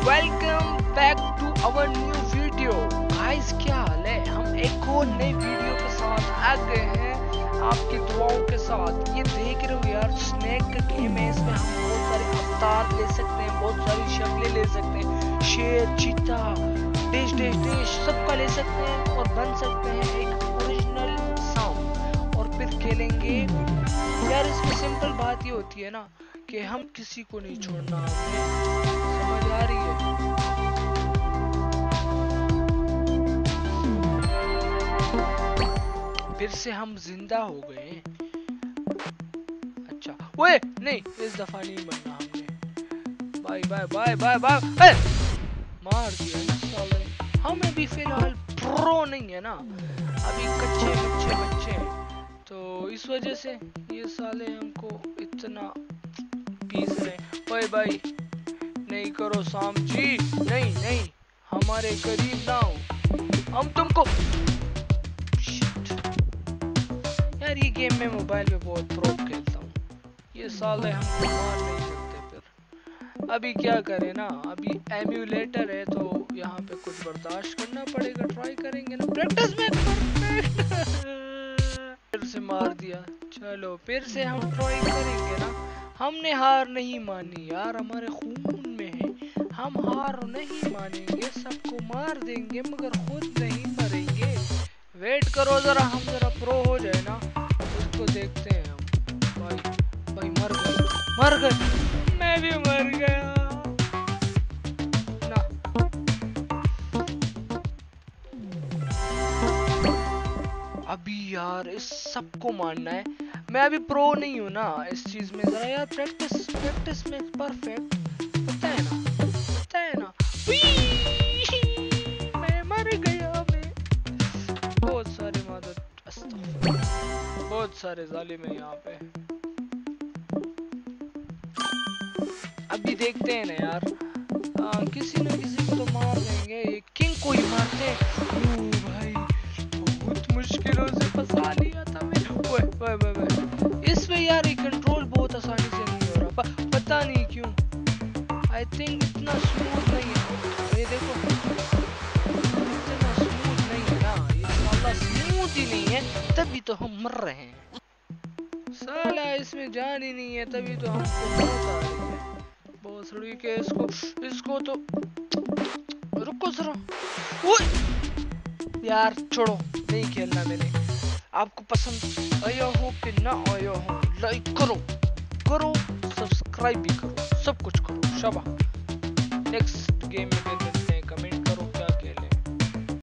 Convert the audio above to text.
Welcome back to our new video. Guys क्या हाल है? हम एक और नई वीडियो के साथ आ गए हैं आपकी दुआओं के साथ। ये देख रहे हो यार, स्नेक का गेम है। इसमें हम बहुत सारे अवतार ले सकते हैं, बहुत सारी शक्लें ले सकते हैं, शेर, चीता, देश देश देश सबका ले सकते हैं और बन सकते हैं एक ओरिजिनल सांप और फिर खेलेंगे। यार इसमें सिंपल बात ये होती है ना कि हम किसी को नहीं छोड़ना। हमें समझ आ रही है? फिर से हम जिंदा हो गए। अच्छा ओए नहीं, इस दफा नहीं बनना हमने। Bye bye bye bye bye. मार दिया ना साले। हमें भी फिलहाल प्रो नहीं है ना, अभी कच्चे बच्चे बच्चे हैं, तो इस वजह से ये साले हमको इतना पीस रहे। ओए भाई नहीं करो साम जी, नहीं नहीं, हमारे करीब ना हो, हम तुमको। यार ये गेम में मोबाइल पे बहुत प्रो खेलता हूँ, ये साले हमको मार नहीं सकते। फिर अभी क्या करें ना, अभी एम्यूलेटर है तो यहाँ पे कुछ बर्दाश्त करना पड़ेगा। ट्राई करेंगे ना, प्रैक्टिस में फिर से मार दिया। चलो फिर से हम ट्राई करेंगे ना। हमने हार नहीं मानी यार, हमारे खून में है। हम हार नहीं मानेंगे, सबको मार देंगे मगर खुद नहीं मरेंगे। वेट करो जरा, हम जरा प्रो हो जाए ना, उसको देखते हैं हम। भाई भाई मर गए, मैं भी मर गया ना। अभी यार इस सबको मानना है। मैं अभी प्रो नहीं हूँ ना इस चीज में, जरा यार प्रैक्टिस प्रैक्टिस में परफेक्ट, पता है ना, पता है ना। मैं मर गया। मैं बहुत सारे मदद, बहुत सारे जालिम है यहाँ पे। अभी देखते हैं ना यार, किसी न किसी को तो मार देंगे। ये किंग को ही मारते हैं। भाई बहुत मुश्किलों से फंसा लिया था मैंने। ओए ओए ओए ओए, इसमें यार ये कंट्रोल बहुत आसानी से नहीं हो रहा, पता नहीं क्यों। आई थिंक इतना स्मूथ नहीं है। ये देखो इतना स्मूथ नहीं है ना, ये साला स्मूथ ही नहीं है, तभी तो हम मर रहे हैं। साला इसमें जान ही नहीं है, तभी तो हमको मौत आ रही है। भोसड़ी के इसको तो रुको जरा। ओए यार छोड़ो, नहीं खेलना मैंने। आपको पसंद आया हो कि ना आया हो, लाइक करो करो, सब्सक्राइब भी करो, सब कुछ करो। शाबाश। नेक्स्ट गेम में